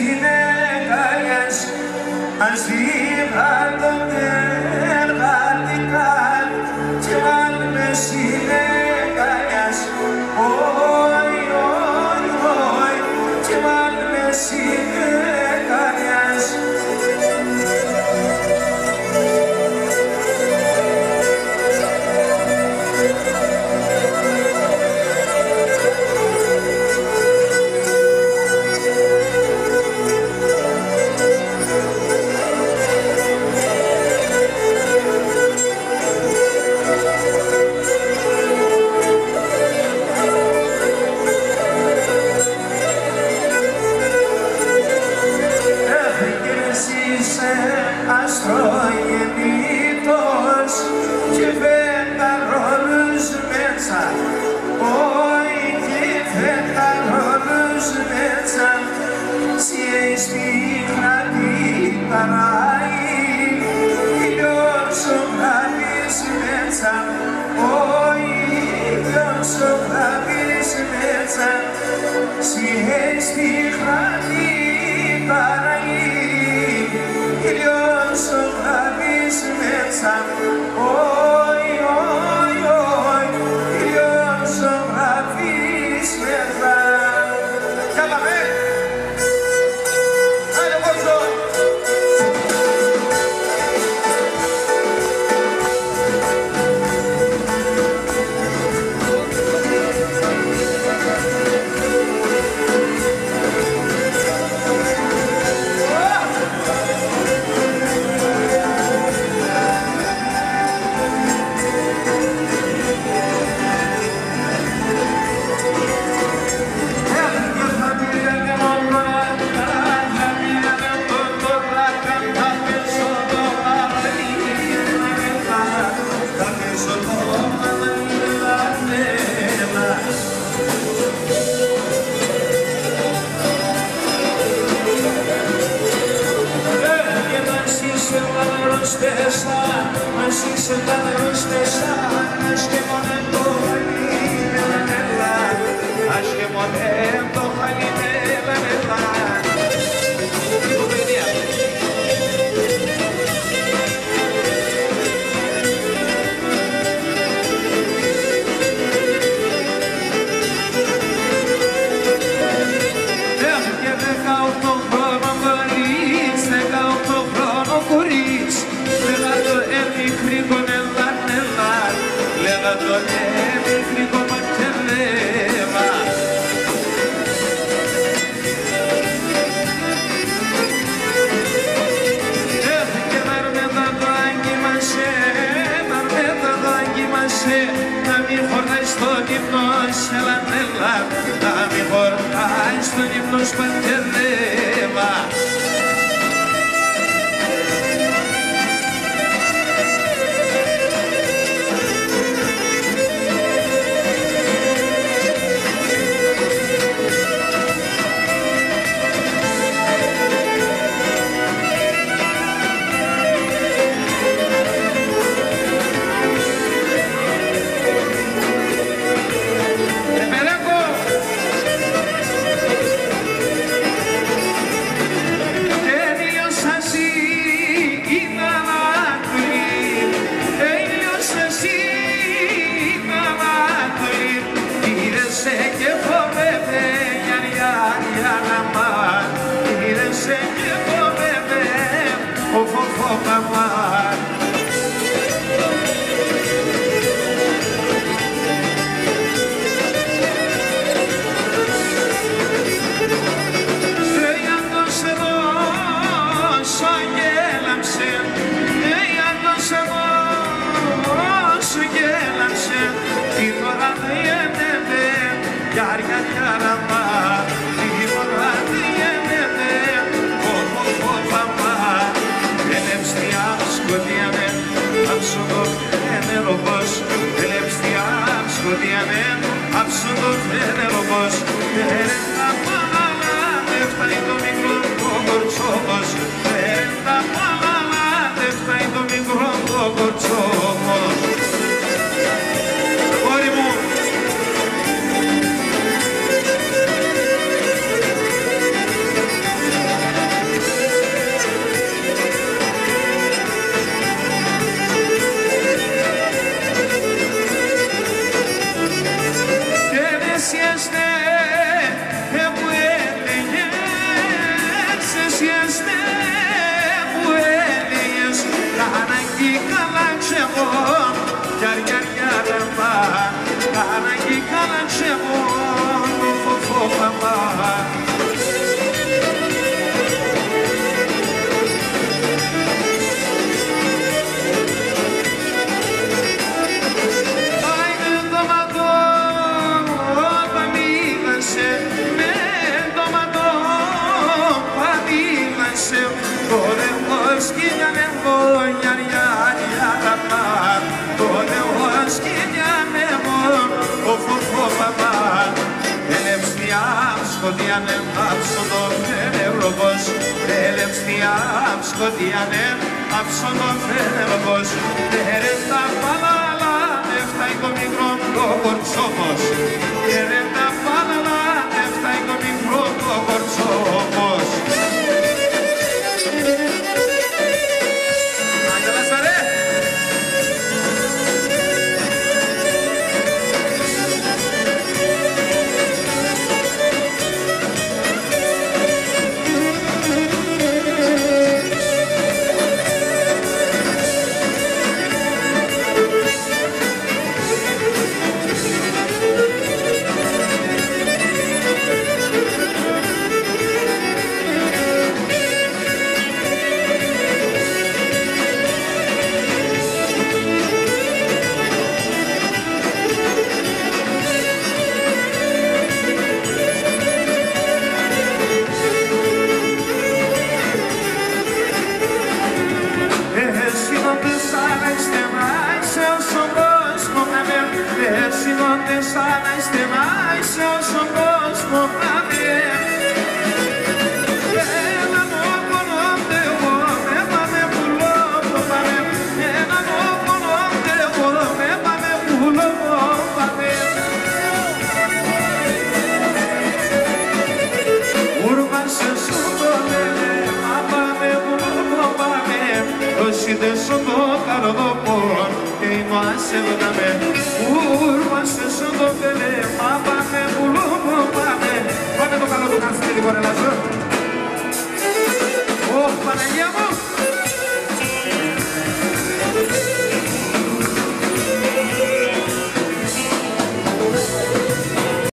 συνέκαλιας ασύμβατον εργατικάν και αν με συνέκαλιας όι, όι, όι και αν με συνέκαλιας αστρογεννήτος και φεταρόλους μέσα όι και φεταρόλους μέσα σιές πίχρατη ταράι ήλιος ο γράβης μέσα όι ήλιος ο γράβης μέσα σιές πίχρατη ταράι ήλιος ο γράβης μέσα, όι, όι, όι, ήλιος ο γράβης μέσα. Για πάμε! Άιντε πόξο! Así se va a rostezar, acho que momento halinela, acho que momento halinela. Να μην χωράει στον ύπνο σελανέλα, να μην χωράει στον ύπνο σπαντελέβα. εγώ γιαριαριάρεμα ανάγκη καλάντσε μου το φοφό παπά. Σκοτιανέμ άψον φενευροπός, ελευθιάμ σκοτιανέμ άψον φενευροπός, ρε τα παλάλα έφταει το μικρό το κορτσόπος, ρε τα παλάλα έφταει το μικρό το κορτσόπος. Σαν να είστε μάισε όσον κόσμο να δει. Έναν όπονοτε εγώ με πάμε πουλό πάμε. Έναν όπονοτε εγώ με πάμε πουλό πάμε. Ούρβασε σου το λένε μα πάμε πουλό πάμε. Όσοι σου το καρδοπών και είναι ασεβδαμε. Ούρβασε σου το λένε μα πάμε πουλό πάμε. Πάμε το καλό του Καρσίδη, κορελαζό.